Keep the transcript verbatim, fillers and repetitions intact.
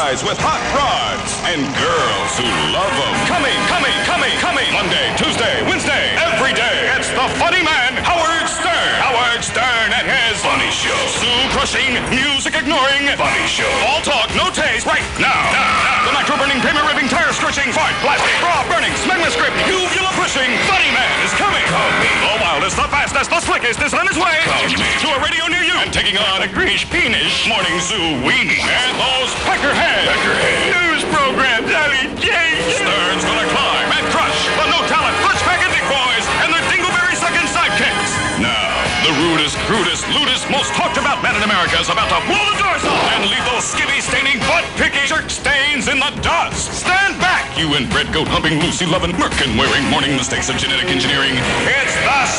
guys with hot rods and girls who love them. Coming, coming, coming, coming. Monday, Tuesday, Wednesday, every day. It's the funny man, Howard Stern. Howard Stern and his Funny Show. Soul-crushing, music-ignoring Funny Show. All talk, no taste, right now. now. The micro-burning, paper-ripping, tire-scorching, fart-blasting, bra-burning, smegma-scripting, uvula-pushing Funny Man is coming. coming. The wildest, the fastest, the slickest is on his way. Coming. To a radio near you. And taking on a grease penis morning zoo weenie. And those peckerhead. Peckerhead. News programs, Ellie J. Stern's gonna climb and crush the no-talent, punch-packing dick boys and the dingleberry-sucking sidekicks. Now, the rudest, crudest, lewdest, most talked-about man in America is about to blow the doors off and leave those skivvy-staining, butt-picking jerk stains in the dust. Stand back, you inbred goat-humping, Lucy-loving, merkin-wearing, morning mistakes of genetic engineering. It's the